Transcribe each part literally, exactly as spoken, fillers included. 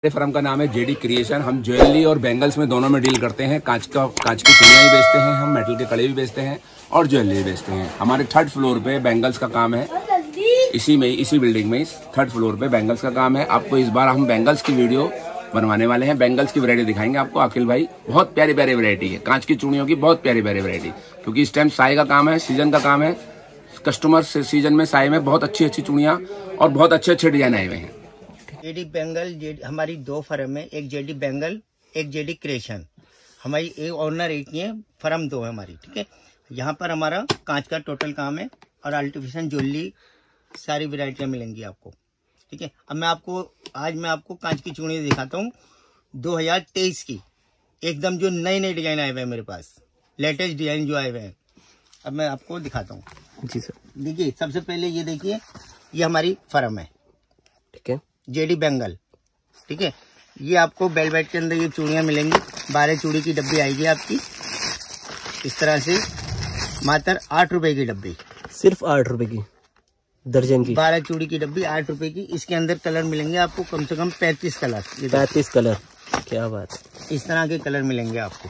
Firm का नाम है जेडी क्रिएशन। हम ज्वेलरी और बैंगल्स में दोनों में डील करते हैं। कांच का कांच की चूड़ियाँ भी बेचते हैं, हम मेटल के कड़े भी बेचते हैं और ज्वेलरी भी बेचते हैं। हमारे थर्ड फ्लोर पे बैंगल्स का काम है, इसी में इसी बिल्डिंग में इस थर्ड फ्लोर पे बैंगल्स का काम है। आपको इस बार हम बैंगल्स की वीडियो बनवाने वाले हैं, बैंगल्स की वैरायटी दिखाएंगे आपको। अखिल भाई बहुत प्यारी प्यारी वैरायटी है, कांच की चूड़ियों की बहुत प्यारी प्यारी वैरायटी, क्योंकि इस टाइम साए का काम है, सीजन का काम है। कस्टमर से सीजन में साए में बहुत अच्छी अच्छी चूड़ियाँ और बहुत अच्छे अच्छे डिजाइन आए हुए हैं। जेडी बैंगल हमारी दो फर्म है, एक जेडी बैंगल एक जेडी क्रिएशन। हमारी एक ऑनर एक ही है, फर्म दो है हमारी, ठीक है। यहाँ पर हमारा कांच का टोटल काम है और आर्टिफिशियल ज्वेलरी सारी वैरायटियाँ मिलेंगी आपको, ठीक है। अब मैं आपको आज मैं आपको कांच की चूड़ी दिखाता हूँ दो हज़ार तेईस की, एकदम जो नए नए डिजाइन आए हुए हैं मेरे पास, लेटेस्ट डिजाइन जो आए हुए हैं। अब मैं आपको दिखाता हूँ। जी सर। देखिए सबसे पहले ये देखिए, ये हमारी फर्म है, ठीक है, जेडी बैंगल, ठीक है। ये आपको बेलवेट के अंदर ये चूड़ियाँ मिलेंगी, बारह चूड़ी की डब्बी आएगी आपकी इस तरह से, मात्र आठ रुपए की डब्बी, सिर्फ आठ रुपए की दर्जन की बारह चूड़ी की डब्बी आठ रुपए की। इसके अंदर कलर मिलेंगे आपको कम से कम पैंतीस कलर, पैंतीस कलर, क्या बात है। इस तरह के कलर मिलेंगे आपको।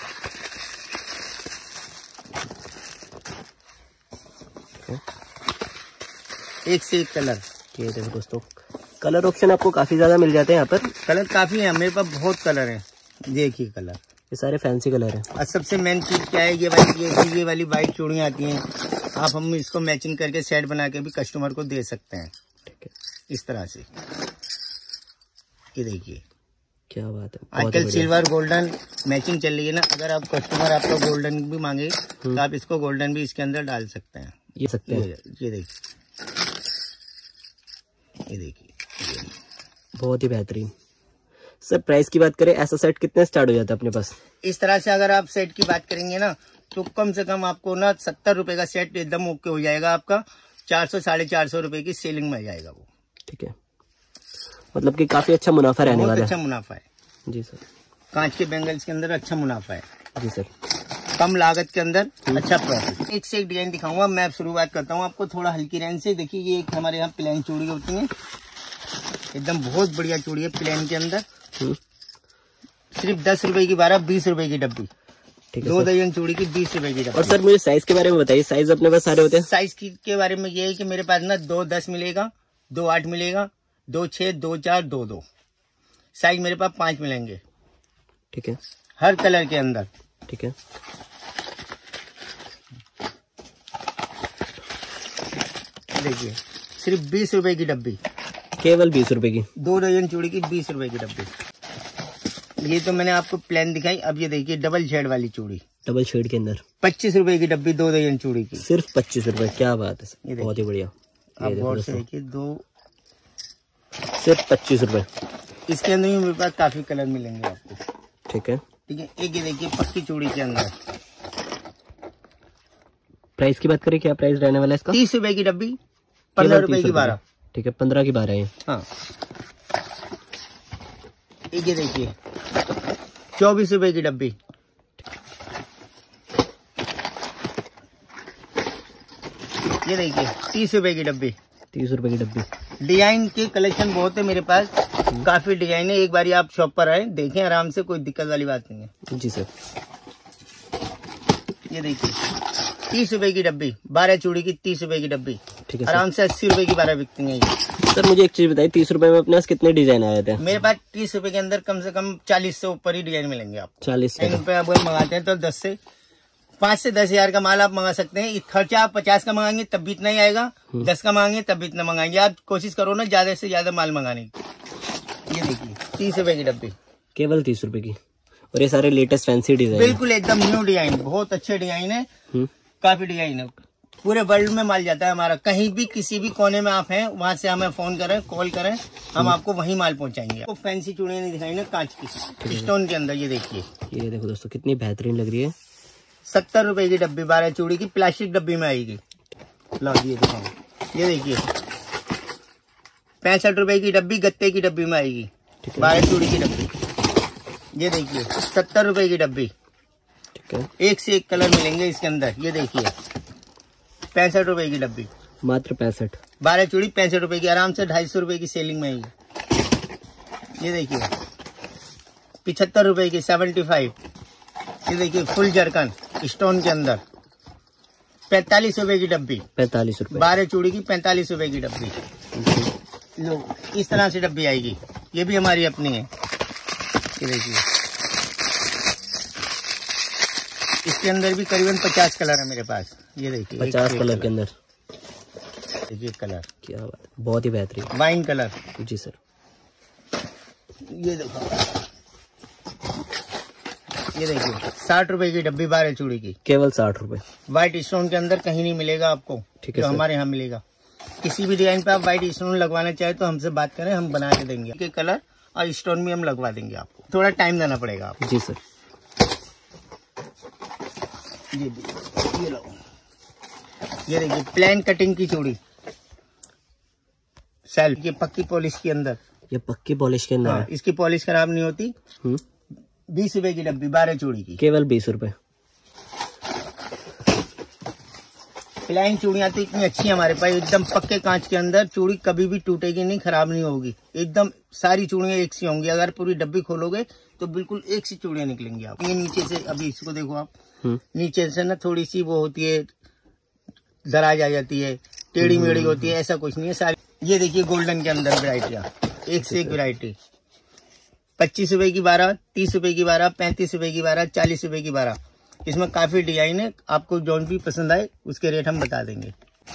एक से एक कलर, ये देखो दोस्तों, कलर ऑप्शन आपको काफी ज्यादा मिल जाते हैं यहाँ पर। कलर काफी है मेरे पास, बहुत कलर है, देखिए कलर, ये सारे फैंसी कलर हैं। और सबसे मेन चीज क्या है, ये वाली ये, ये वाली वाइट चूड़ियाँ आती हैं, आप हम इसको मैचिंग करके सेट बना के भी कस्टमर को दे सकते हैं, ठीक है, इस तरह से। ये देखिए क्या बात है। आजकल सिल्वर गोल्डन मैचिंग चल रही है ना, अगर आप कस्टमर आपका गोल्डन भी मांगे तो आप इसको गोल्डन भी इसके अंदर डाल सकते हैं। ये सकते हैं, ये देखिए, ये देखिए, बहुत ही बेहतरीन। सर प्राइस की बात करें, ऐसा सेट कितने स्टार्ट हो जाता है अपने पास? इस तरह से अगर आप सेट की बात करेंगे ना, तो कम से कम आपको ना सत्तर रुपए का सेट एकदम ओके हो जाएगा आपका, चार सौ साढ़े चार सौ रुपए की सेलिंग में जाएगा वो, ठीक है। मतलब कि काफी अच्छा मुनाफा रहने वाला है। अच्छा मुनाफा है जी सर। कांच के बैंगल्स के अंदर अच्छा मुनाफा है जी सर, कम लागत के अंदर अच्छा प्रॉफिट। एक से एक डिजाइन दिखाऊंगा, मैं शुरुआत करता हूँ आपको थोड़ा हल्की रेंज से। देखिए ये एक हमारे यहाँ प्लेन चूड़ी होती है, एकदम बहुत बढ़िया चूड़ी है प्लेन के अंदर, सिर्फ दस रुपए की बारह बीस रुपए की डब्बी, दो दर्जन चूड़ी की बीस रुपए की डब्बी। और सर मुझे साइज के बारे में बताइए, साइज अपने पास सारे होते हैं? साइज की के बारे में ये है कि मेरे पास ना दो दस मिलेगा, दो आठ मिलेगा, दो छह, दो चार, दो दो, साइज मेरे पास पांच मिलेंगे, ठीक है, हर कलर के अंदर, ठीक है। देखिए सिर्फ बीस रुपए की डब्बी, केवल बीस रुपए की, दो दर्जन चूड़ी की बीस रुपए की डब्बी। ये तो मैंने आपको प्लेन दिखाई, अब ये देखिए डबल शेड वाली चूड़ी, डबल शेड के अंदर पच्चीस रुपए की डब्बी, दो दर्जन चूड़ी की, सिर्फ पच्चीस रुपए। क्या बात है, बहुत ही बढ़िया। आप गौर से देखिए, दो सिर्फ पच्चीस रुपए। इसके अंदर भी मेरे पास काफी कलर मिलेंगे आपको, ठीक है, ठीक है। एक ये देखिए पक्की चूड़ी के अंदर, प्राइस की बात करें, क्या प्राइस रहने वाला है इसका? तीस रुपए की डब्बी, पंद्रह रुपए की बारह, ठीक है, पंद्रह की बारह है। हाँ, एक ये देखिए चौबीस रुपए की डब्बी, ये देखिए तीस रुपए की डब्बी, तीस रुपए की डब्बी। डिजाइन के कलेक्शन बहुत है मेरे पास, काफी डिजाइन है। एक बार आप शॉप पर आए, देखें आराम से, कोई दिक्कत वाली बात नहीं है जी सर। ये देखिए तीस रुपए की डब्बी, बारह चूड़ी की तीस रुपए की डब्बी, ठीक है, आराम से अस्सी रुपए की बारह बिकती है ये। सर मुझे एक चीज बताइए, तीस रुपए में अपने पास कितने डिजाइन आए थे? मेरे पास तीस रुपए के अंदर कम से कम चालीस से ऊपर ही डिजाइन मिलेंगे आप। चालीस रुपए आप मंगाते हैं तो दस से पाँच से दस हजार का माल आप मंगा सकते हैं। खर्चा आप पचास का मंगाएंगे तब भी इतना ही आएगा, दस का मंगाएंगे तब भी इतना मंगाएंगे। आप कोशिश करो ना ज्यादा से ज्यादा माल मंगाने की। ये देखिए तीस रुपए की डब्बी, केवल तीस रुपए की, और ये सारे लेटेस्ट फैंसी डिजाइन, बिल्कुल एकदम न्यू डिजाइन, बहुत अच्छे डिजाइन है, काफी डिजाइन है। पूरे वर्ल्ड में माल जाता है हमारा, कहीं भी किसी भी कोने में आप हैं वहां से हमें फोन करें, कॉल करें, हम आपको वहीं माल पहुंचाएंगे। आपको फैंसी चूड़ियां नहीं दिखाई ना कांच की, स्टोन के अंदर। ये देखिए, ये देखो दोस्तों कितनी बेहतरीन लग रही है। सत्तर रुपए की डब्बी, बारह चूड़ी की, प्लास्टिक डब्बी में आएगी। लो ये दिखाओ, ये देखिए पैंसठ रुपए की डब्बी, गत्ते की डब्बी में आएगी, बारह चूड़ी की डब्बी। ये देखिए सत्तर रुपए की डब्बी, ठीक है, एक से एक कलर मिलेंगे इसके अंदर। ये देखिए पैंसठ रुपए की डब्बी, मात्र पैंसठ, बारह चूड़ी पैंसठ रुपए की, आराम से ढाई सौ रुपए की सेलिंग में है। ये देखिए पिछहत्तर रुपए की, सेवेंटी फाइव। ये देखिए फुल जरकन स्टोन के अंदर, पैंतालीस रुपए की डब्बी, पैंतालीस रुपए। बारह चूड़ी की पैंतालीस रुपए की डब्बी। लो इस तरह से डब्बी आएगी, ये भी हमारी अपनी है। ये देखिए इसके अंदर भी करीबन पचास कलर है मेरे पास। ये देखिए पचास कलर के अंदर देखिए कलर, क्या बात है, बहुत ही बेहतरीन। Wine colour. जी सर। ये देखो, ये देखिए साठ रुपए की डब्बी, बारह चूड़ी की, केवल साठ रुपए। व्हाइट स्टोन के अंदर कहीं नहीं मिलेगा आपको, ठीक है जो सर। हमारे यहाँ मिलेगा। किसी भी डिजाइन पे आप व्हाइट स्टोन लगवाना चाहे तो हमसे बात करें, हम बना के देंगे। के कलर और स्टोन भी हम लगवा देंगे आपको, थोड़ा टाइम देना पड़ेगा आपको। जी सर। ये ये लो, ये देखिए प्लेन कटिंग की चूड़ी, सेल्फ, ये पक्की पॉलिश के अंदर, ये पक्की पॉलिश के अंदर हाँ, है। इसकी पॉलिश खराब नहीं होती। हम्म, बीस रुपए की डब्बी, बारह चूड़ी की, केवल बीस रुपए। प्लेन चूड़ियां तो इतनी अच्छी है हमारे पास, एकदम पक्के कांच के अंदर, चूड़ी कभी भी टूटेगी नहीं, खराब नहीं होगी, एकदम सारी चूड़ियां एक सी होंगी। अगर पूरी डब्बी खोलोगे तो बिल्कुल एक सी चूड़ियां निकलेंगी आप। ये नीचे से, अभी इसको देखो आप, नीचे से ना थोड़ी सी वो होती है, दराज आ जाती है, टेढ़ी मेढ़ी होती है, ऐसा कुछ नहीं है सारी। ये देखिए गोल्डन के अंदर वैरायटियां, एक से एक वैरायटी, पच्चीस रुपए की बारह, तीस रुपए की बारह, पैंतीस रुपए की बारह, चालीस रुपए की बारह। इसमें काफी डिजाइन है, आपको जौन भी पसंद आए उसके रेट हम बता देंगे।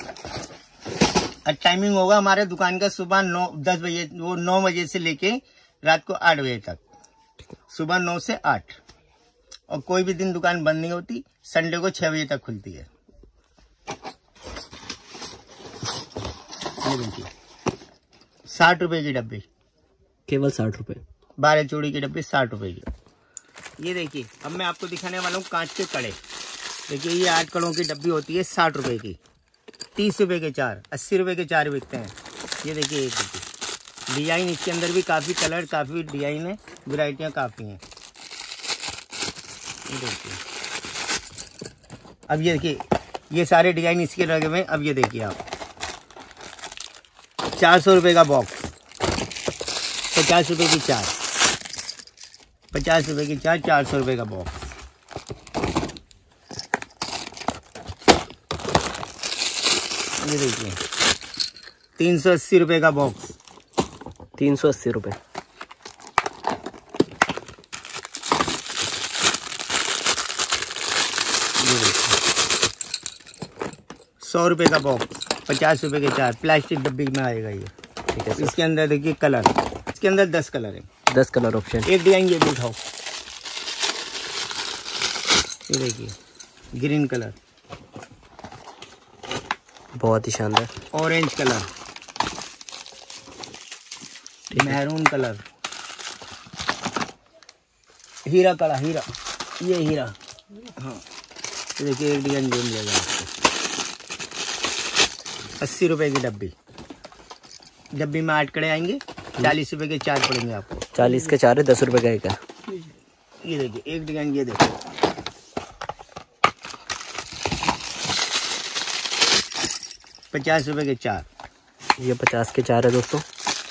और टाइमिंग होगा हमारे दुकान का सुबह नौ दस बजे, वो नौ बजे से लेके रात को आठ बजे तक, सुबह नौ से आठ। और कोई भी दिन दुकान बंद नहीं होती, संडे को छह बजे तक खुलती है। ये देखिए साठ रुपए की डब्बी, केवल साठ रुपए। बारह चूड़ी की डब्बी साठ रुपए की। ये देखिए अब मैं आपको दिखाने वाला हूँ कांच के कड़े। देखिए ये आठ कड़ों की डब्बी होती है साठ रुपए की, तीस रुपए के चार, अस्सी रुपए के चार बिकते हैं। ये देखिए एक देखिए डिजाइन, इसके अंदर भी काफी कलर, काफी डिजाइन है, वैरायटियां काफी हैं। ये देखिए अब ये देखिए ये सारे डिजाइन इसके लगे हुए हैं। अब ये देखिए आप, चार सौ रुपये का बॉक्स, पचास रुपए की चार, पचास रुपए की चार, चार सौ रुपये का बॉक्स। ये देखिए तीन सौ अस्सी रुपये का बॉक्स, तीन सौ अस्सी रुपये। सौ रुपये का बॉक्स, पचास रुपए के चार, प्लास्टिक डब्बी में आएगा ये। ठीक है सर। इसके अंदर देखिए कलर, इसके अंदर दस कलर है, दस कलर ऑप्शन। एक डिजाइन ये भी उठाओ, ये देखिए ग्रीन कलर, बहुत ही शानदार। ऑरेंज कलर, मैरून कलर, हीरा कलर, हीरा, ये हीरा, हाँ ये देखिए एक डिजाइन ये मिलेगा आपको, अस्सी रुपए की डब्बी, डब्बी में आठ कड़े आएंगे, चालीस रुपए के चार पड़ेंगे आपको। चालीस के चार है, दस रुपए का एक है। ये देखिए एक डिजाइन, ये देखिए पचास रुपए के चार, ये पचास के चार है दोस्तों।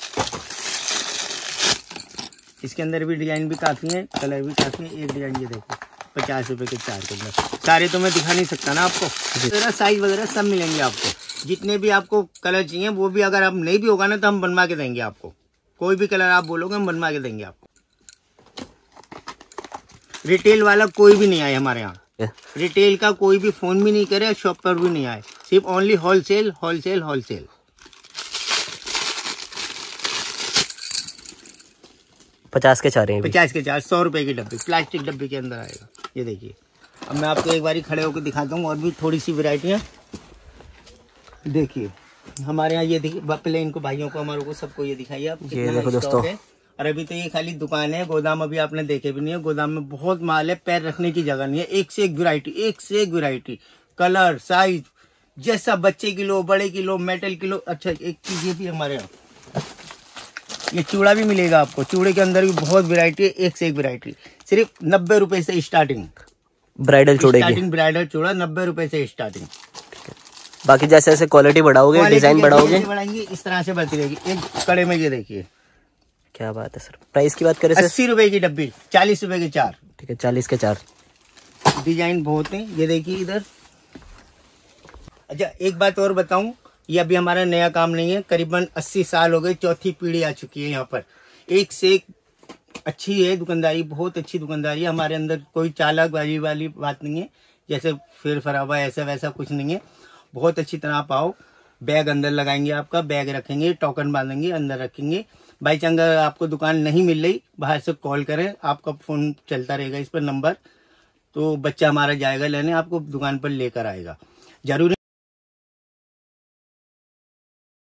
इसके अंदर भी डिजाइन भी काफी है, कलर भी काफी है। एक डिजाइन ये देखो पचास रुपए के चार के अंदर, सारे तो मैं दिखा नहीं सकता ना आपको, वगैरह साइज वगैरह सब मिलेंगे आपको। जितने भी आपको कलर चाहिए वो भी, अगर आप नहीं भी होगा ना तो हम बनवा के देंगे आपको। कोई भी कलर आप बोलोगे हम बनवा के देंगे आपको। रिटेल वाला कोई भी नहीं आए हमारे यहाँ, रिटेल का कोई भी फोन भी नहीं करे, शॉप पर भी नहीं आए, सिर्फ ओनली होलसेल होलसेल होलसेल। पचास के चार हैं। पचास के चार, सौ रुपए की डब्बी, प्लास्टिक डब्बी के अंदर आएगा। ये देखिए अब मैं आपको एक बारी खड़े होकर दिखाता हूँ और भी थोड़ी सी वैरायटियाँ। देखिए हमारे यहाँ ये देखिए, पहले इनको भाइयों को हमारे को सबको ये दिखाइए आप, ये देखो दोस्तों। और अभी तो ये खाली दुकान है, गोदाम अभी आपने देखे भी नहीं है। गोदाम में बहुत माल है, पैर रखने की जगह नहीं है। एक से एक वैरायटी, एक से एक वैरायटी, कलर साइज जैसा बच्चे की लो, बड़े की लो, मेटल की लो। अच्छा एक चीज ये भी हमारे यहाँ, ये चूड़ा भी मिलेगा आपको। चूड़े के अंदर भी बहुत वैरायटी है, एक से एक वैरायटी। सिर्फ नब्बे रुपए से स्टार्टिंग, ब्राइडल चूड़े की स्टार्टिंग ब्राइडल चूड़ा नब्बे रुपए से स्टार्टिंग। बाकी जैसे जैसे क्वालिटी बढ़ाओगे, डिजाइन बढ़ाओगे, बढ़ाएंगे, इस तरह से बढ़ती रहेगी। एक कड़े में ये देखिए क्या बात है सर। प्राइस की बात करें सर? अस्सी रुपए की डब्बी, चालीस रुपए के चार। ठीक है, चालीस के चार। डिजाइन बहुत है, ये देखिए इधर। अच्छा एक बात और बताऊं, ये अभी हमारा नया काम नहीं है, करीबन अस्सी साल हो गए, चौथी पीढ़ी आ चुकी है यहाँ पर। एक से एक अच्छी है दुकानदारी, बहुत अच्छी दुकानदारी है हमारे अंदर। कोई चालाकबाजी वाली बात नहीं है, जैसे फिर फरावा ऐसा वैसा कुछ नहीं है। बहुत अच्छी तरह आप आओ, बैग अंदर लगाएंगे, आपका बैग रखेंगे, टोकन बांधेंगे, अंदर रखेंगे। बाई चांस अगर आपको दुकान नहीं मिल रही, बाहर से कॉल करें, आपका फोन चलता रहेगा इस पर नंबर, तो बच्चा हमारा जाएगा लेने, आपको दुकान पर लेकर आएगा। जरूरी